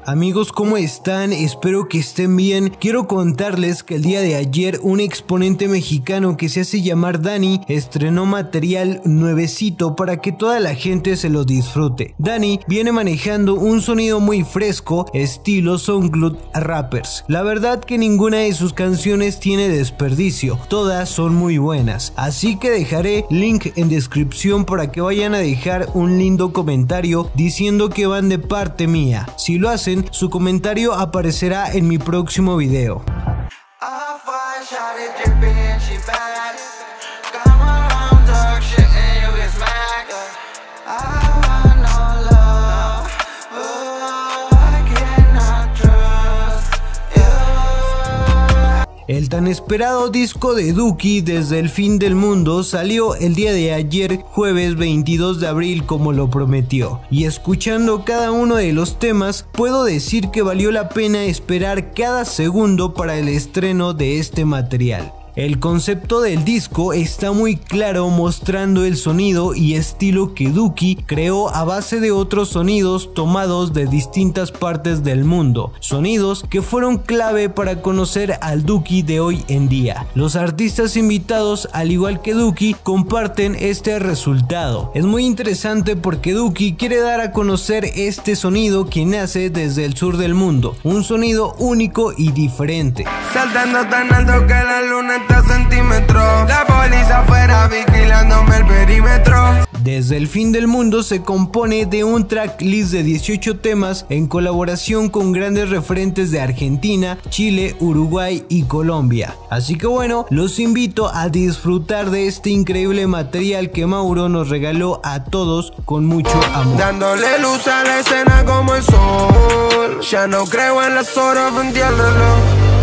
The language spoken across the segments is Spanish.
Amigos, ¿cómo están? Espero que estén bien. Quiero contarles que el día de ayer un exponente mexicano que se hace llamar Dani estrenó material nuevecito para que toda la gente se lo disfrute. Dani viene manejando un sonido muy fresco, estilo SoundCloud Rappers. La verdad que ninguna de sus canciones tiene desperdicio, todas son muy buenas. Así que dejaré link en descripción para que vayan a dejar un lindo comentario diciendo que van de parte mía. Si lo hacen, su comentario aparecerá en mi próximo video. El tan esperado disco de Duki, Desde el Fin del Mundo, salió el día de ayer, jueves 22 de abril, como lo prometió. Y escuchando cada uno de los temas, puedo decir que valió la pena esperar cada segundo para el estreno de este material. El concepto del disco está muy claro, mostrando el sonido y estilo que Duki creó a base de otros sonidos tomados de distintas partes del mundo, sonidos que fueron clave para conocer al Duki de hoy en día. Los artistas invitados, al igual que Duki, comparten este resultado. Es muy interesante porque Duki quiere dar a conocer este sonido que nace desde el sur del mundo, un sonido único y diferente. Saltando tan alto que la luna centímetros, la policía afuera vigilándome el perímetro. Desde el Fin del Mundo se compone de un tracklist de 18 temas en colaboración con grandes referentes de Argentina, Chile, Uruguay y Colombia. Así que bueno, los invito a disfrutar de este increíble material que Mauro nos regaló a todos con mucho amor. Dándole luz a la escena como el sol, ya no creo en las horas, entiéndelo.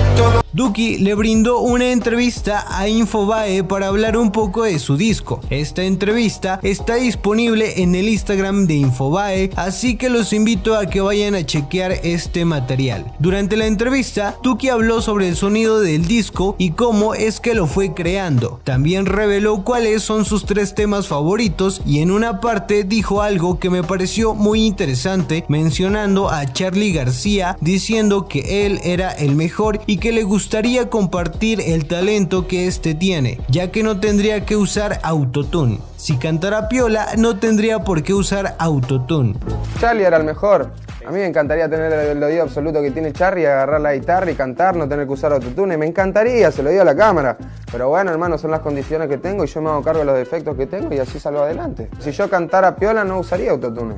Duki le brindó una entrevista a Infobae para hablar un poco de su disco. Esta entrevista está disponible en el Instagram de Infobae, así que los invito a que vayan a chequear este material. Durante la entrevista, Duki habló sobre el sonido del disco y cómo es que lo fue creando. También reveló cuáles son sus 3 temas favoritos y en una parte dijo algo que me pareció muy interesante, mencionando a Charly García, diciendo que él era el mejor y que le gustaría compartir el talento que este tiene, ya que no tendría que usar autotune. Si cantara piola, no tendría por qué usar autotune. Charly era el mejor. A mí me encantaría tener el oído absoluto que tiene Charly, agarrar la guitarra y cantar, no tener que usar autotune. Me encantaría, se lo digo a la cámara. Pero bueno, hermano, son las condiciones que tengo y yo me hago cargo de los defectos que tengo y así salgo adelante. Si yo cantara piola, no usaría autotune.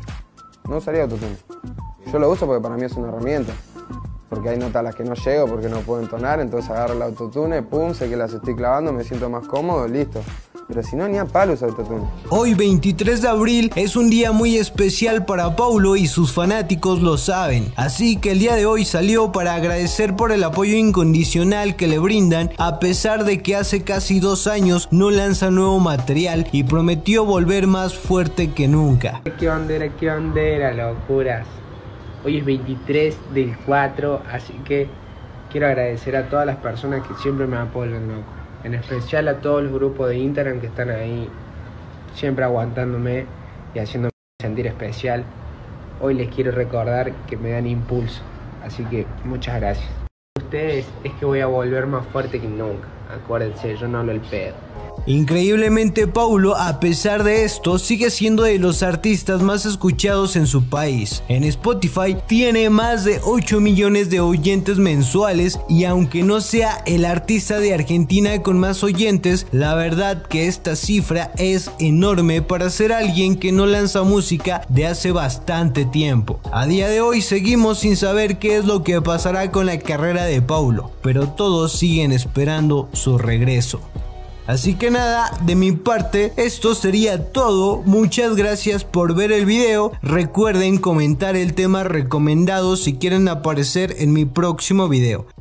No usaría autotune. Yo lo uso porque para mí es una herramienta. Porque hay notas a las que no llego porque no puedo entonar, entonces agarro el autotune, pum, sé que las estoy clavando, me siento más cómodo, listo. Pero si no, ni a palo uso autotune. Hoy 23 de abril es un día muy especial para Paulo y sus fanáticos lo saben, así que el día de hoy salió para agradecer por el apoyo incondicional que le brindan a pesar de que hace casi 2 años no lanza nuevo material y prometió volver más fuerte que nunca. Qué ondera, locuras. Hoy es 23 del 4, así que quiero agradecer a todas las personas que siempre me apoyan, loco. En especial a todos los grupos de Instagram que están ahí, siempre aguantándome y haciéndome sentir especial. Hoy les quiero recordar que me dan impulso, así que muchas gracias. Ustedes es que voy a volver más fuerte que nunca, acuérdense, yo no hablo el pedo. Increíblemente, Paulo, a pesar de esto, sigue siendo de los artistas más escuchados en su país. En Spotify tiene más de 8 millones de oyentes mensuales y aunque no sea el artista de Argentina con más oyentes, la verdad que esta cifra es enorme para ser alguien que no lanza música de hace bastante tiempo. A día de hoy seguimos sin saber qué es lo que pasará con la carrera de Paulo, pero todos siguen esperando su regreso. Así que nada, de mi parte esto sería todo. Muchas gracias por ver el video. Recuerden comentar el tema recomendado si quieren aparecer en mi próximo video.